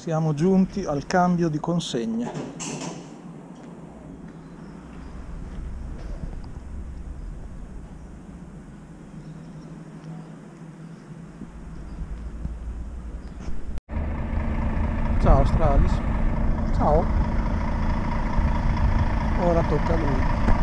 Siamo giunti al cambio di consegne. Ciao Stralis. Ciao. Ora tocca a lui.